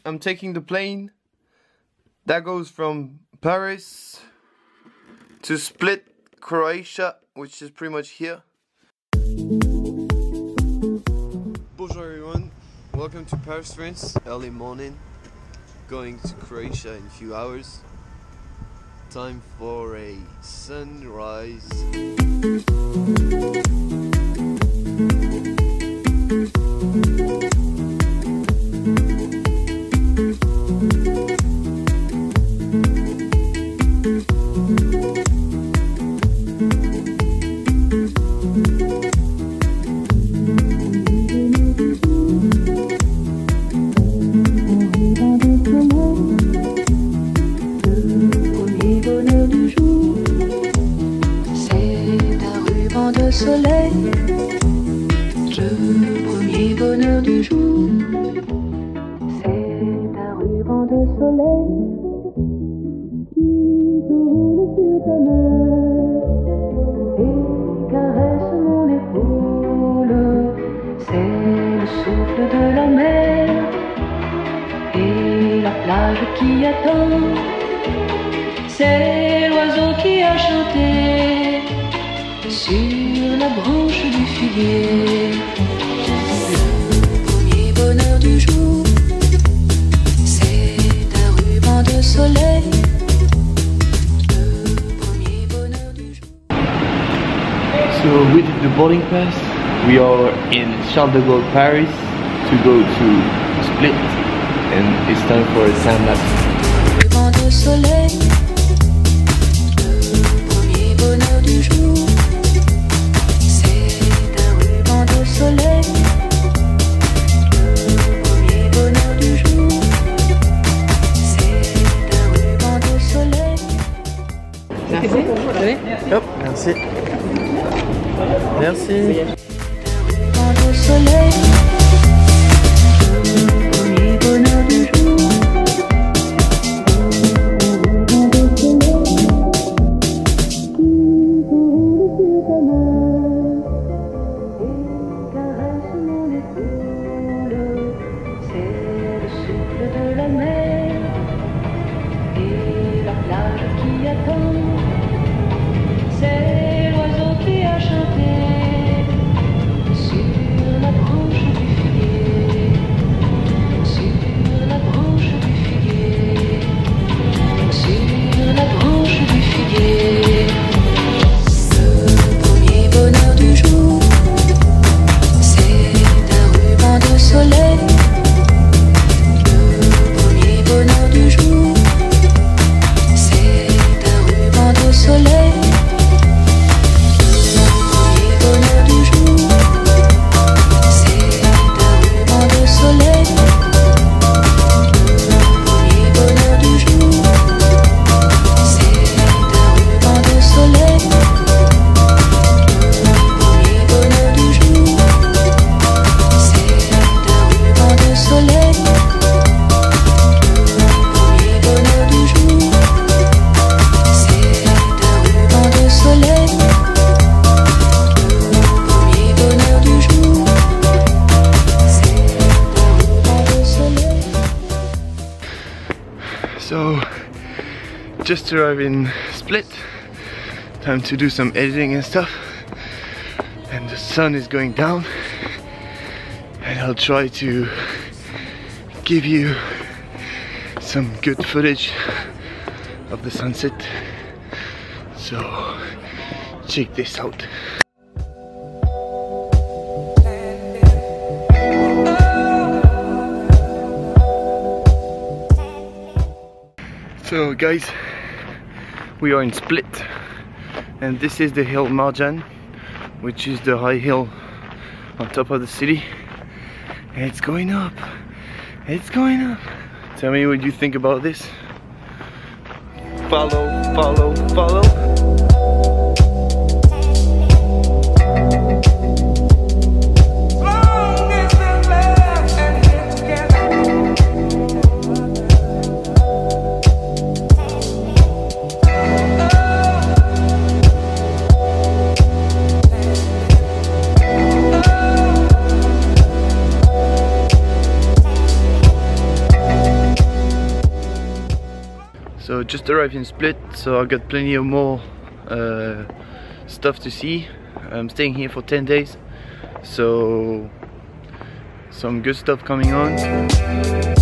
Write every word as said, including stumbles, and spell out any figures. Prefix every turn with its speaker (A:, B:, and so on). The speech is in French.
A: I'm taking the plane that goes from Paris to Split, Croatia, which is pretty much here. Bonjour everyone, welcome to Paris, France. Early morning, going to Croatia in a few hours. Time for a sunrise.
B: Soleil, le premier bonheur du jour, c'est un ruban de soleil qui s'enroule sur ta main et caresse mon épaule. C'est le souffle de la mer et la plage qui attend. C'est l'oiseau qui a chanté sur la branche du figuier. Le premier bonheur du jour, c'est un ruban de soleil. Le premier bonheur du jour.
A: So with the boarding pass, we are in Charles de Gaulle, Paris, to go to Split, and it's time for a time lapse.
B: Ruban de soleil, le premier bonheur du jour. Soleil, le premier bonheur du jour, c'est un ruban de soleil.
C: Merci.
A: Hop, merci. Merci.
B: Un ruban de soleil, le premier bonheur du jour. C'est l'oiseau qui a chanté sur la branche du figuier, sur la branche du figuier, sur la branche du figuier. Le premier bonheur du jour, c'est un ruban de soleil. Le premier bonheur du jour, c'est un ruban de soleil.
A: So, just arrived in Split, time to do some editing and stuff, and the sun is going down, and I'll try to give you some good footage of the sunset, so check this out. So guys, we are in Split, and this is the hill Marjan, which is the high hill on top of the city, and it's going up, it's going up. Tell me what you think about this. Follow, follow, follow. So just arrived in Split, so I got plenty of more uh, stuff to see. I'm staying here for ten days, so some good stuff coming on.